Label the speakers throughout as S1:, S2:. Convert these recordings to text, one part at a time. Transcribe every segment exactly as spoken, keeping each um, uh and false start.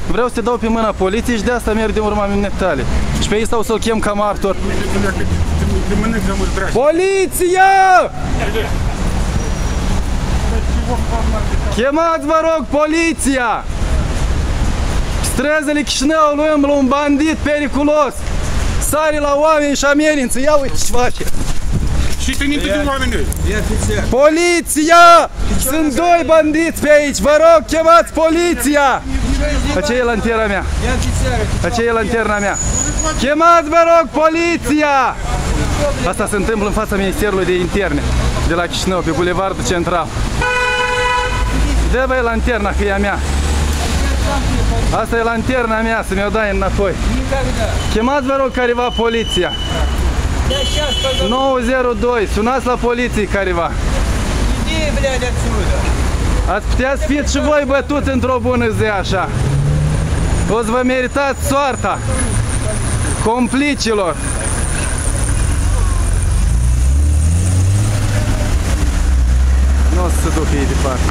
S1: Vreau să te dau pe mâna poliției și de asta merg de urma minunii tale. Și pe ei stau să-l chem ca martor. Poliția! Chemați, vă rog, poliția! Străzile Chișinăului umblă un bandit periculos. Sare la oameni și amenință. Ia uite ce face.
S2: Și tenitul de oameni.
S1: Poliția! Sunt doi bandiți pe aici. Vă rog, chemați poliția! Aceea e lanterna mea. Aceea e lanterna mea. Chemați, vă rog, poliția! Asta se întâmplă în fața Ministerului de Interne de la Chișinău, pe Bulevardul Central. Dă-vă lanterna, că e a mea. Asta e lanterna mea, să mi-o dai înapoi. Chemați, vă rog, careva poliția. nouă zero doi, sunați la poliție careva. Ați putea să fiți și voi bătuți într-o bună zi așa. O să vă meritați soarta complicilor. Nu o să se ducă ei departe.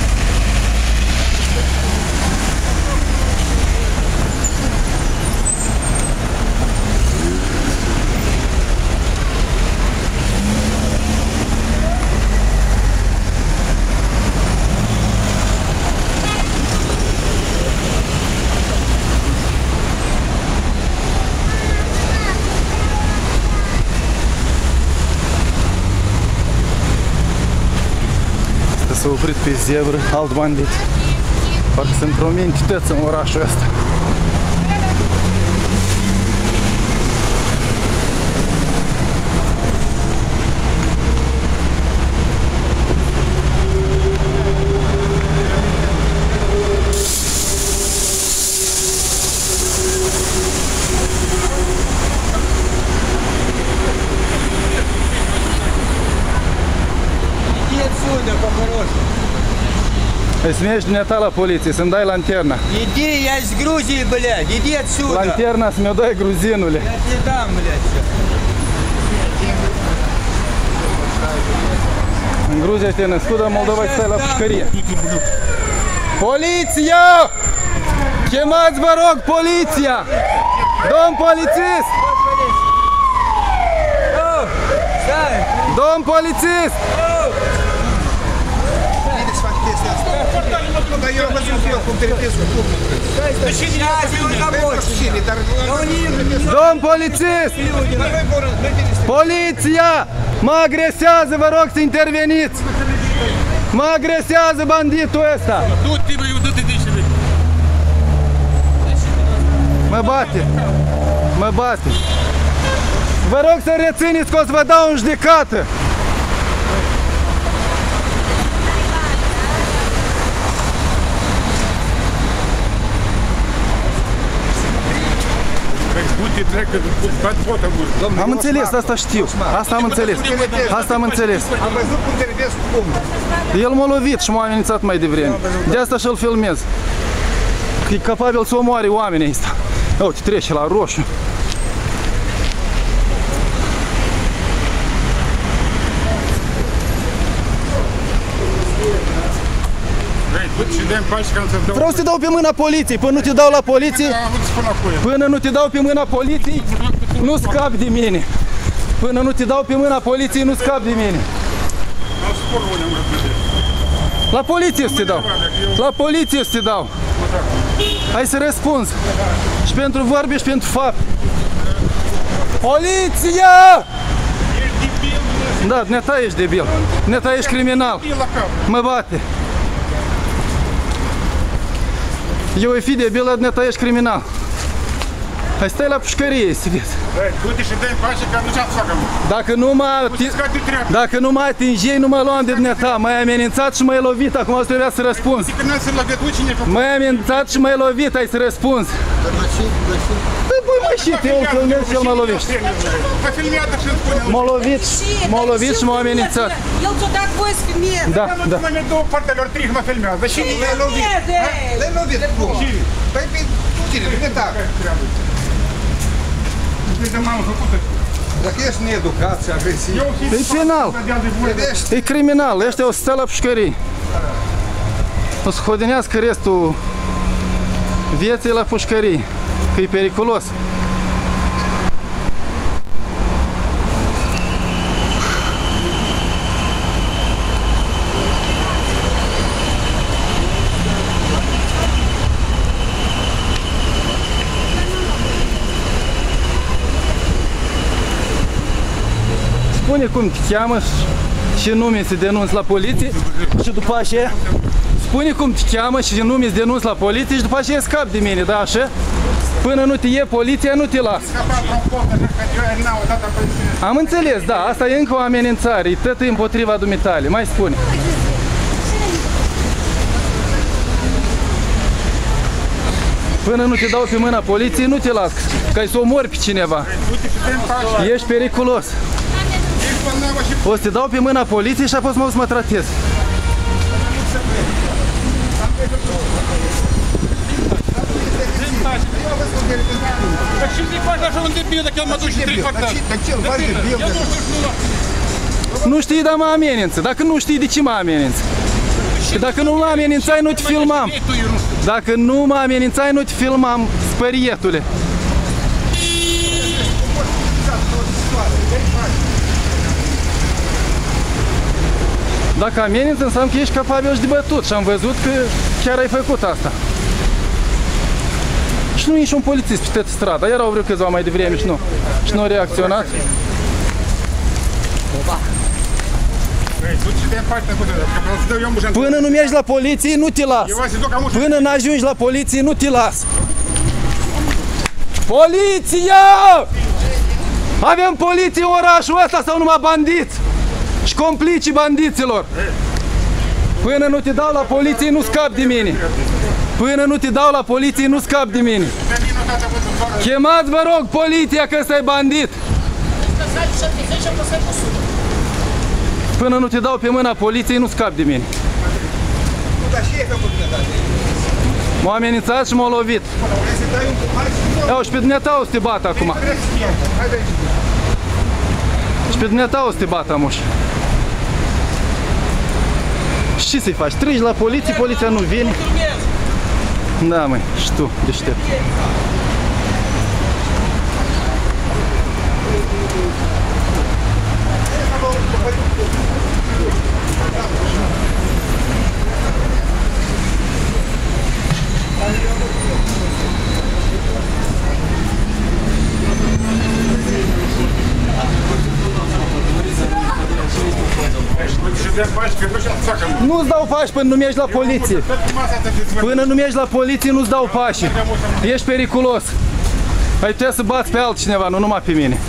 S1: S-a oprit pe zebră, alt bandit. Parcă sunt vreo entități în orașul ăsta. Îți mergi dumneata la poliție, să-mi dai lanterna.
S3: Иди, я из Грузии, блядь, иди отсюда.
S1: Lanterna să mi-o dai, gruzinule.
S3: Я тебе дам, блядь, всё.
S1: În Gruzia te-ai născut, dar în Moldova stai la pușcărie. Poliția! Chemați, vă rog, poliția! Domn polițist! Domn polițist!
S2: Dar eu am văzut eu cum terapesc cu
S1: Domn polițist! Poliția! Mă agresează, vă rog să interveniți! Mă agresează banditul ăsta!
S2: Du-te, băi, du-te de ce, băi!
S1: Mă bate! Mă bate! Vă rog să rețineți că o să vă dau în judecată! Am înțeles, asta știu. Asta am înțeles. Asta am înțeles.
S2: Am văzut cum terapesc cum.
S1: El m-a lovit și m-a amenințat mai devreme. De asta și-l filmez. Că e capabil să omoare oamenii ăsta. Uite, trece la roșu. Vreau să te dau pe mâna poliției. Până nu te dau la poliție, până nu te dau pe mâna poliției, nu scapi de mine. Până nu te dau pe mâna poliției, nu scapi de mine. La poliție să te dau. La poliție să te dau. Hai să răspunzi. Și pentru vorbe și pentru fapt. Poliția! Da, dumneata ești debil. Dumneata ești criminal. Mă bate. Eu e fi debil, dar dumneata ești criminal. Hai stai la pușcărie să vezi.
S2: Du-te și dă-mi pașe că nu ce-am să facă.
S1: Dacă nu mă Dacă nu mă atingeai, nu mă luam de dumneata. M-ai amenințat și m-ai lovit, acum o să trebuia să răspunzi. M-ai amenințat și m-ai lovit, ai să răspunzi. Păi băi mă și te, eu filmez și el mă lovește. M-a lovit, m-a lovit și m-a amenințat.
S4: El ți-a dat voie să filmeze.
S1: Da, da.
S2: Numai două partelor trei mă filmează. Și le-ai lovit.
S3: Le-ai lovit cum? Păi pe tine, dumneata. Dacă ești needucat și agresiv...
S1: E penal. E criminal. Ăștia o să stea la pușcării. O să hodinească restul vieții la pușcării, că e periculos. Spune cum te cheamă și nume se denunți la poliție și după aceea spune cum te cheamă și nume se denunți la poliție și după aceea scapi de mine, da, așa? Până nu te ie poliția, nu te las. Am înțeles, da, asta e încă o amenințare, e tot împotriva dumitale, mai spune. Până nu te dau pe mâna poliției, nu te las, că ai să omori pe cineva. Ești periculos. O să te dau pe mâna poliției și apoi să mă tratez.
S2: Так что ты пошла, что он дебил, так я могу еще три квартала.
S3: Так ce, faci debil?
S1: Nu știi, dar mă amenință. Dacă nu știi, de ce mă amenință? Că dacă nu mă amenințai, nu te filmam. Dacă nu mă amenințai, nu te filmam, spărietule. Dacă amenință, înseamnă că ești capabil și de bătut și am văzut că chiar ai făcut asta. Și nu e nici un polițist pe toată strada, erau vreo câțiva mai devreme și nu, și nu a reacționat. Până nu mergi la poliție, nu te las. Până nu ajungi la poliție, nu te las. Poliția! Avem poliție în orașul ăsta sau numai bandiți? Și complicii bandiților. Până nu te dau la poliție, nu scapi de mine. Până nu te dau la poliție, nu scapi de mine. Chemați, vă rog, poliția, că ăsta e bandit. Până nu te dau pe mâna poliției, nu scapi de mine. M-a amenințat și m-a lovit. Iau, și pe dumneata o să te bat acum. Și pe dumneata o să te bat, amuș. Și ce să-i faci? Treci la poliție, poliția nu vine. Da, măi, și tu, deștept. Nu-ți dau pași până nu mergi la poliție. Până nu mergi la poliție, nu-ți dau pași. Ești periculos. Ai putea să bați pe altcineva, nu numai pe mine.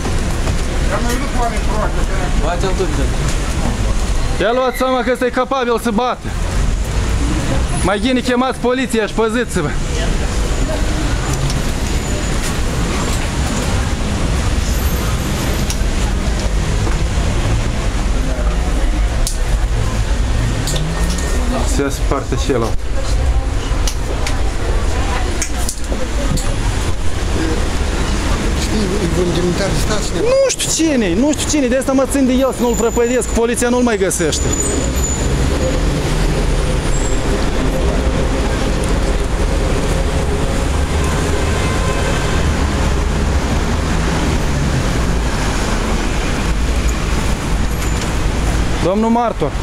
S1: Ia luați seama că ăsta e capabil să bată. Mai bine chemați poliția și păziți-vă. Se sparte celălalt.
S3: Știi, e vreun demnitar de stat cineva?
S1: Nu știu cine, nu știu cine, de asta mă țin de el să nu-l prăpădesc, poliția nu-l mai găsește. Domnul martor.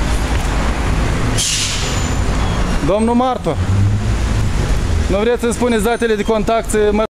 S1: Domnul martor. Nu vreți să-mi spuneți datele de contact să mă